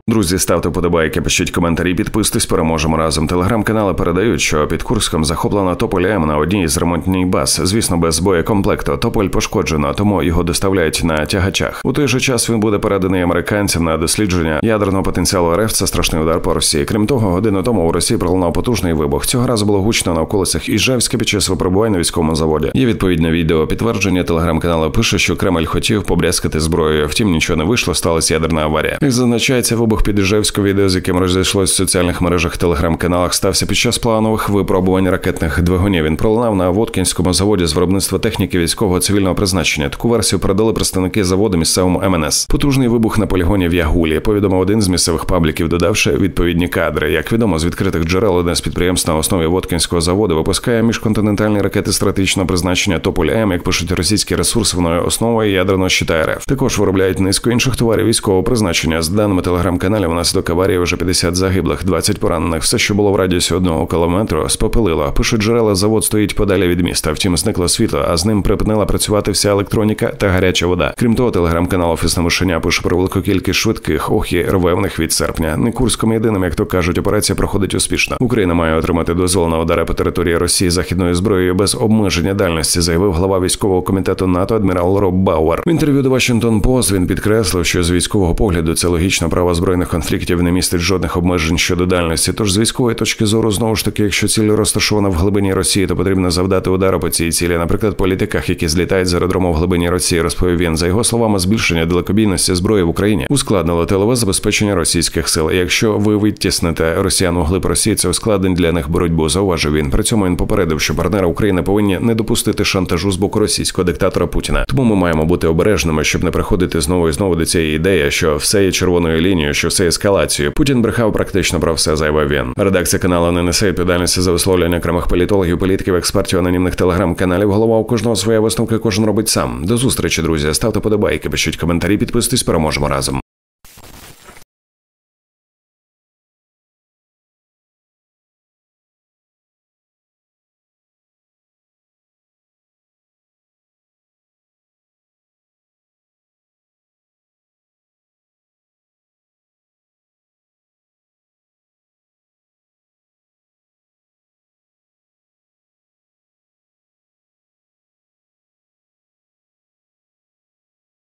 Друзі, ставте вподобайки, пишіть коментарі, підписуйтесь, переможемо разом. Телеграм-канали передають, що під Курськом захоплено Тополь М на одній з ремонтних баз. Звісно, без боєкомплекту. Тополь пошкоджено, тому його доставляють на тягачах. У той же час він буде переданий американцям на дослідження ядерного потенціалу РФ. Це страшний удар по Росії. Крім того, годину тому у Росії пролунав потужний вибух. Цього разу було гучно на околицях Іжевська під час випробувань на військовому заводі. Є відповідне відео підтвердження. Телеграм-канал пише, що Кремль хотів побрязкати зброєю. Втім, нічого не вийшло, сталася ядерна аварія. Як зазначається, вибух під Іжевську, відео, з яким розійшлось в соціальних мережах, телеграм-каналах, стався під час планових випробувань ракетних двигунів. Він пролунав на Воткінському заводі з виробництва техніки військового цивільного призначення. Таку версію передали представники заводу місцевому МНС. Потужний вибух на полігоні в Ягулі, повідомив один з місцевих пабліків, додавши відповідні кадри. Як відомо з відкритих джерел, одне з підприємств на основі Воткінського заводу випускає міжконтинентальні ракети стратегічного призначення Тополь М, як пишуть російські ресурси, воно основою ядерного щита РФ. Також виробляють низку інших товарів військового призначення. З даними телеграм-каналів, внаслідок аварії вже 50 загиблих, 20 поранених. Все, що було в радіусі 1 кілометру, спопилило. Пишуть джерела, завод стоїть подалі від міста. Втім, зникло світло, а з ним припинила працювати вся електроніка та гаряча вода. Крім того, телеграм-канал «Офісне мишеня» пише про велику кількість швидких, охі рве в них від серпня. Не Курськом єдиним, як то кажуть, операція проходить успішно. Україна має отримати дозвіл на удари по території Росії західною зброєю без обмеження дальності, заявив глава військового комітету НАТО адмірал Роб Бауер. В інтерв'ю до Washington Post він підкреслив, що з військового погляду це логічно, право збройних конфліктів не містить жодних обмежень щодо дальності. Тож з військової точки зору, знову ж таки, якщо ціль розташована в глибині Росії, то потрібно завдати удару по цій цілі. Наприклад, по літаках, які злітають з аеродрому в глибині Росії, розповів він. За його словами, збільшення далекобійності зброї в Україні ускладнило тилове забезпечення російських сил. Якщо ви відтіснете росіян у глиб Росії, це ускладнить для них боротьбу, зауважив він. При цьому він попередив, що партнери України повинні не допустити шантажу з боку російського диктатора Путіна. Тому ми маємо бути обережними, щоб не приходити знову і знову до цієї ідеї, що все є червоною лінією, що все є ескалацією. Путін брехав практично про все, заявив він. Редакція каналу не несе відповідальності за висловлення окремих політологів, політиків, експертів, анонімних телеграм-каналів. Голова у кожного своя, висновки кожен робить сам. До зустрічі, друзі. Ставте подобайки, пишіть коментарі, підписуйтесь, переможемо разом.